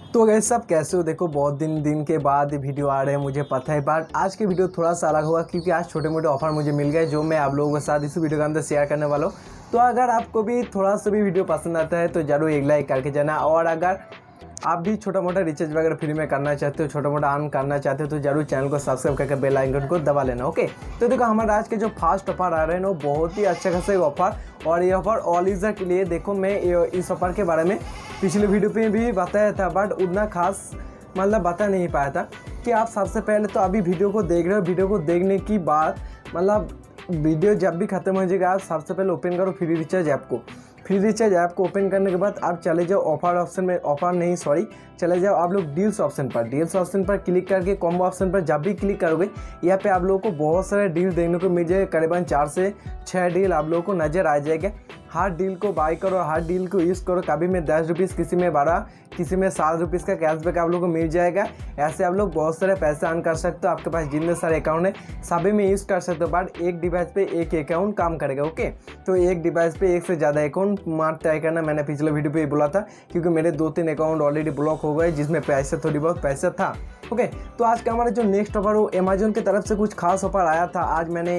तो गाइस सब कैसे हो। देखो बहुत दिन के बाद वीडियो आ रहे हैं, मुझे पता है, बट आज के वीडियो थोड़ा सा अलग होगा क्योंकि आज छोटे मोटे ऑफर मुझे मिल गए जो मैं आप लोगों के साथ इस वीडियो के अंदर शेयर करने वाला हूँ। तो अगर आपको भी थोड़ा सा भी वीडियो पसंद आता है तो जरूर एक लाइक करके जाना, और अगर आप भी छोटा मोटा रिचार्ज वगैरह फ्री में करना चाहते हो, छोटा मोटा अर्न करना चाहते हो, तो जरूर चैनल को सब्सक्राइब करके बेल आइकन को दबा लेना। ओके, तो देखो हमारा आज के जो फास्ट ऑफर आ रहे हैं ना, वो बहुत ही अच्छा खासा ऑफर, और ये ऑफर ऑल यूजर के लिए। देखो मैं इस ऑफर के बारे में पिछले वीडियो पे भी बताया था, बट उतना खास मतलब बता नहीं पाया था कि आप सबसे पहले तो अभी वीडियो को देख रहे हो। वीडियो को देखने की बाद मतलब वीडियो जब भी खत्म हो जाएगा, आप सबसे पहले ओपन करो फ्री रिचार्ज ऐप को। फ्री रिचार्ज ऐप को ओपन करने के बाद आप चले जाओ ऑफर ऑप्शन में, चले जाओ आप लोग डील्स ऑप्शन पर। डील्स ऑप्शन पर क्लिक करके कॉम्बो ऑप्शन पर जब भी क्लिक करोगे, यहाँ पे आप लोगों को बहुत सारे डील देखने को मिल जाएगा। करीबन 4 से 6 डील आप लोगों को नज़र आ जाएगा। हर डील को बाय करो, हर डील को यूज़ करो। कभी में 10 रुपीज़, किसी में 12, किसी में 7 रुपीज़ का कैशबैक आप लोगों को मिल जाएगा। ऐसे आप लोग बहुत सारे पैसे अर्न कर सकते हो। आपके पास जितने सारे अकाउंट है सभी में यूज़ कर सकते हो, बट एक डिवाइस पे एक अकाउंट काम करेगा। ओके, तो एक डिवाइस पे एक से ज़्यादा अकाउंट मत ट्राई करना। मैंने पिछले वीडियो पे बोला था क्योंकि मेरे 2-3 अकाउंट ऑलरेडी ब्लॉक हो गए जिसमें पैसे थोड़ी बहुत पैसा था। ओके, तो आज का हमारा जो नेक्स्ट ऑफर वो अमेजोन की तरफ से कुछ खास ऑफर आया था। आज मैंने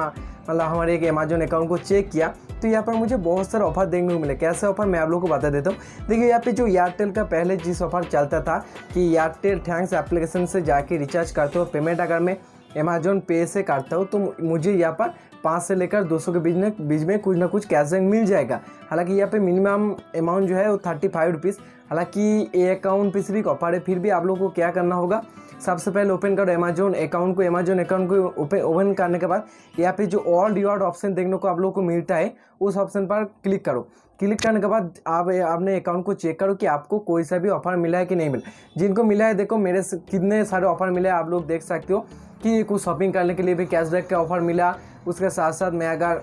हमारे एक अमेजोन अकाउंट को चेक किया तो यहाँ पर मुझे बहुत सारे ऑफर देखने को मिले। कैसे ऑफर मैं आप लोगों को बता देता हूँ। देखिए यहाँ पे जो एयरटेल का पहले जिस ऑफर चलता था कि एयरटेल थैंक्स एप्लीकेशन से जाके रिचार्ज करते हो, पेमेंट अगर मैं अमेजोन पे से करता हूँ तो मुझे यहाँ पर 5 से लेकर 200 के बीच में कुछ ना कुछ कैशबैक मिल जाएगा। हालांकि यहाँ पे मिनिमम अमाउंट जो है वो 35 रुपीज़। हालांकि ये अकाउंट पे सिर्फ ऑफर है, फिर भी आप लोगों को क्या करना होगा, सबसे पहले ओपन करो अमेजोन अकाउंट को। ओपन करने के बाद यहाँ पे जो ऑल रिवॉर्ड ऑप्शन देखने को आप लोगों को मिलता है, उस ऑप्शन पर क्लिक करो। क्लिक करने के बाद आप अपने अकाउंट को चेक करो कि आपको कोई सा भी ऑफर मिला है कि नहीं मिला। जिनको मिला है देखो मेरे कितने सारे ऑफर मिले आप लोग देख सकते हो कि कुछ शॉपिंग करने के लिए भी कैशबैक का ऑफर मिला। उसके साथ साथ मैं अगर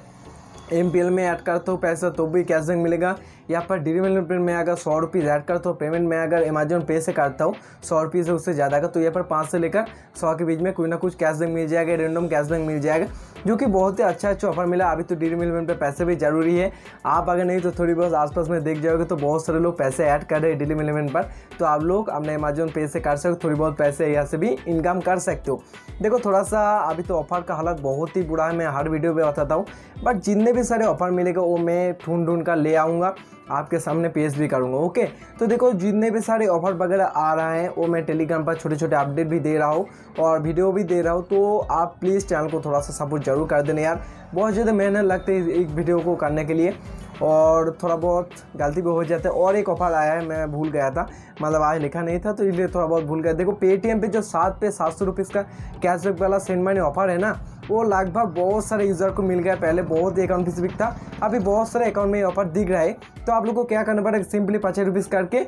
MPL में ऐड करता हूँ पैसा तो भी कैशबैक मिलेगा। यहाँ पर ड्रीम में अगर 100 रुपीज़ ऐड करता हूँ पेमेंट में, अगर अमेजोन पे से करता हूँ 100 रुपीज़ से उससे ज़्यादा का, तो यहाँ पर 5 से लेकर 100 के बीच में कोई ना कुछ कैशबैक मिल जाएगा, रैंडम कैशबैक मिल जाएगा, जो कि बहुत ही अच्छा ऑफर मिला। अभी तो ड्रीम पे पैसे भी जरूरी है। आप अगर नहीं तो थोड़ी बहुत आसपास में देख जाओगे तो बहुत सारे लोग पैसे ऐड कर रहे हैं ड्रीम पर, तो आप लोग अपने अमेजोन पे से कर सकते हो, थोड़ी बहुत पैसे यहाँ से भी इनकम कर सकते हो। देखो थोड़ा सा अभी तो ऑफर का हालत बहुत ही बुरा है, मैं हर वीडियो पे बताता हूँ, बट जितने भी सारे ऑफर मिलेगा वो मैं ढूंढ कर ले आऊँगा, आपके सामने पेश भी करूँगा। ओके, तो देखो जितने भी सारे ऑफर वगैरह आ रहा है वो मैं टेलीग्राम पर छोटे छोटे अपडेट भी दे रहा हूँ और वीडियो भी दे रहा हूँ, तो आप प्लीज़ चैनल को थोड़ा सा सपोर्ट जरूर कर देना यार। बहुत ज़्यादा मेहनत लगती है एक वीडियो को करने के लिए, और थोड़ा बहुत गलती भी हो जाता है। और एक ऑफर आया है, मैं भूल गया था, मतलब आज लिखा नहीं था तो इसलिए थोड़ा बहुत भूल गया। देखो पेटीएम पे जो 700 रुपीज़ का कैशबैक वाला सेंड मनी ऑफर है ना, वो लगभग बहुत सारे यूज़र को मिल गया। पहले बहुत अकाउंट स्पेसिफिक था, अभी बहुत सारे अकाउंट में ऑफर दिख रहा है। तो आप लोग को क्या करना पड़ेगा, सिंपली 50 रुपीज़ करके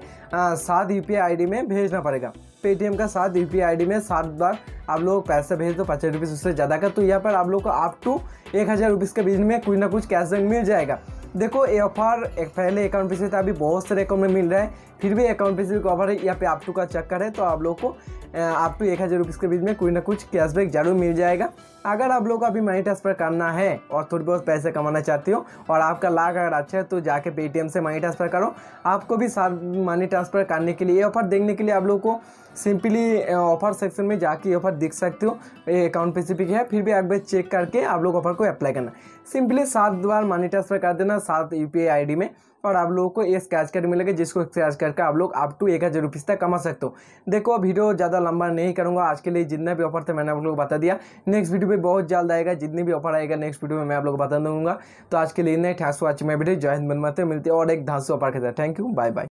7 UPI ID में भेजना पड़ेगा। पेटीएम का 7 UPI ID में 7 बार आप लोग पैसे भेज दो, 50 रुपीज़ उससे ज़्यादा का, तो यहाँ पर आप लोग को अप टू 1000 रुपीज़ के बीच में कुछ ना कुछ कैशबैक मिल जाएगा। देखो ये ऑफर पहले अकाउंट पे से था, अभी बहुत सारे अकाउंट में मिल रहा है, फिर भी अकाउंट पे से ऑफर है। यहाँ पे अप टू का चक्कर है, तो आप लोग को अप टू 1000 रुपीज़ के बीच में कोई ना कुछ कैशबैक जरूर मिल जाएगा। अगर आप लोग को अभी मनी ट्रांसफ़र करना है और थोड़ी बहुत पैसे कमाना चाहते हो और आपका लाख अगर अच्छा है तो जाके पेटीएम से मनी ट्रांसफ़र करो। आपको भी मनी ट्रांसफ़र करने के लिए ऑफर देखने के लिए आप लोग को सिंपली ऑफर सेक्शन में जाके ऑफर देख सकते हो, ये अकाउंट स्पेसिफिक है, फिर भी एक बार चेक करके आप लोग ऑफर को अप्लाई करना। सिंपली 7 बार मनी ट्रांसफ़र कर देना 7 UPI ID में, और आप लोगों को ये स्क्रैच कार्ड मिलेगा, जिसको स्क्रैच करके आप लोग अप टू 1000 रुपीज़ तक कमा सकते हो। देखो वीडियो ज़्यादा लंबा नहीं करूँगा, आज के लिए जितना भी ऑफर थे मैंने आप लोगों को बता दिया। नेक्स्ट वीडियो पे बहुत जल्द आएगा, जितनी भी ऑफर आएगा नेक्स्ट वीडियो में मैं आप लोगों को बता दूंगा। तो आज के लिए नहीं, thanks for watching my video. जय हिंद, वंदे मातरम। मिलते हैं और एक धांसू ऑफर के साथ। Thank you, bye bye.